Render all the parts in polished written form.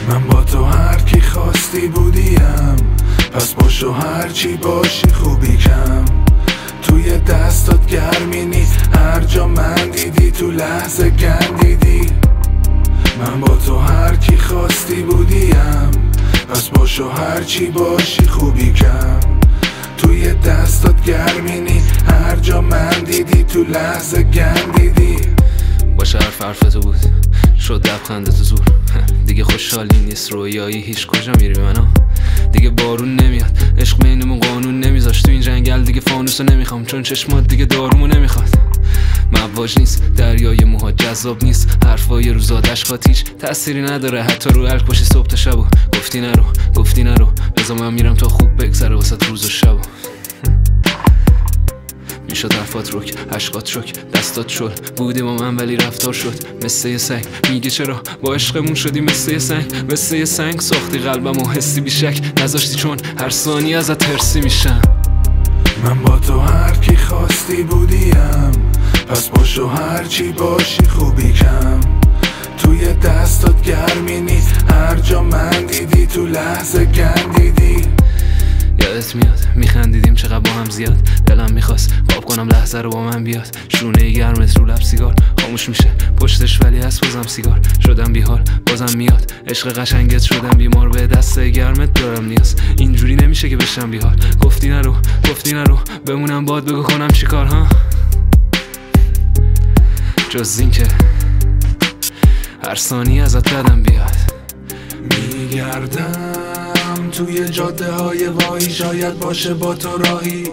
من با تو هر کی خواستی بودیم، پس باشو هر چی باشی خوبی کم. توی دستات گرمی نیست، هر جا من دیدی تو لحظه گندیدی. من با تو هر کی خواستی بودیم، پس باشو هر چی باشی خوبی کم. توی دستات گرمی نیست، هر جا من دیدی تو لحظه گندیدی. باشه حرف تو بود شد لبخنده تو زور. دیگه خوشحالی نیست رویایی، هیچ کجا میری منو؟ دیگه بارون نمیاد، عشق بینمون قانون نمیذاش. تو این جنگل دیگه فانوسو نمیخوام، چون چشمات دیگه دارومو نمیخواد. مواج نیست دریای موهات، جذاب نیست حرفای روزات، اشکات هیچ تأثیری نداره حتی رو الک باشی صبح تا شبو. گفتی نرو بذار من میرم تا خوب بگذره واسه روز و شبو. میشد حرفات رک، عشقات شک، دستات شل بودی با من ولی رفتار شد مثل یه سنگ. میگه چرا با عشقمون شدی مثل یه سنگ، مثل یه سنگ ساختی قلبم و حسی بیشک نذاشتی، چون هر ثانیه ازت ترسی میشم. من با تو هر کی خواستی بودیم، پس باشو هر چی باشی خوبی کم. توی دستات گرمی نیست، هر جا من دیدی تو لحظه گندیدی. یادت میاد میخندیدیم چقدر با هم زیاد، دلم میخواست قاب کنم لحظه رو با من بیاد. شونه گرمت رو لب سیگار خاموش میشه پشتش ولی هست بازم سیگار. شدم بیحال بازم میاد عشق قشنگت، شدم بیمار به دست گرمت دارم نیاز. اینجوری نمیشه که بشم بیحال. گفتی نرو بمونم باد بگو کنم چیکار ها، جز این که هر ثانیه ازت بدم بیاد. میگردم توی جاده های وایی، شاید باشه با تو راهی.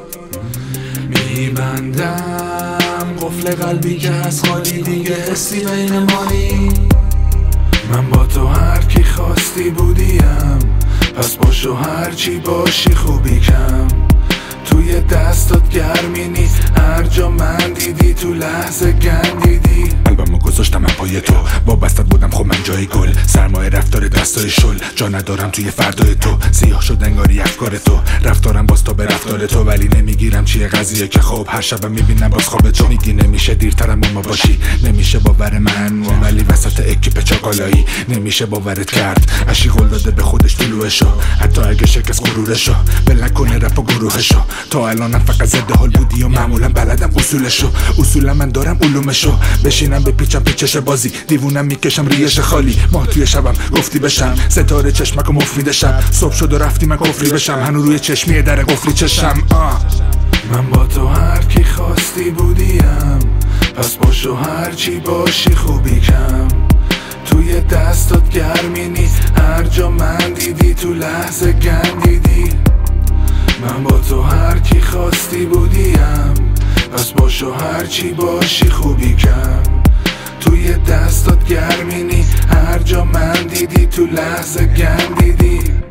میبندم قفل قلبی که هست خالی، دیگه حسی بین مانی. من با تو هر کی خواستی بودیم، پس باشو هر چی باشی خوبی کم. توی دستات گرمی نیست، هر جا من دیدی تو لحظه گندیدی. قلبمو گذاشتم من پای تو، وابستت بودم خب من جای گل. سرمایه رفتار دستای شل، جا ندارم توی فردای تو. سیاه شد انگاری افکار تو، رفتارم باز تا به رفتار تو. ولی نمیگیرم چیه قضیه که خب هر شبم میبینم باز خواب تو. میگی نمیشه دیرترم اما باشی، نمیشه باور من ولی وسط اکیپ چاقالایی نمیشه باورت کرد. اشی قول داده به خودش طلوعشو، حتی اگه شکست غرورشو بل نکنه رپ و گروهشو. تا الانم فقط زد حال بودی و معمولا بلدم اصولشو. اصولا من دارم علومشو، بشینم بپیچم پیچش بازی، دیوونم میکشم ریش خالی. ما توی شبم گفتی بشم ستاره چشمک و مفید شب. صبح شد و رفتی من کفری بشم، هنو روی چشمیه در قفلی چشم. من با تو هر کی خواستی بودیم، پس باشو هر چی باشی خوبی کم. توی دستات گرمی نیست، هر جا من دیدی تو لحظه گندیدی. من با تو هر کی خواستی بودیم، پس باشو هر چی باشی خوبی کم. توی دستات گرمی نیست، هر جا من دیدی تو لحظه گندیدی.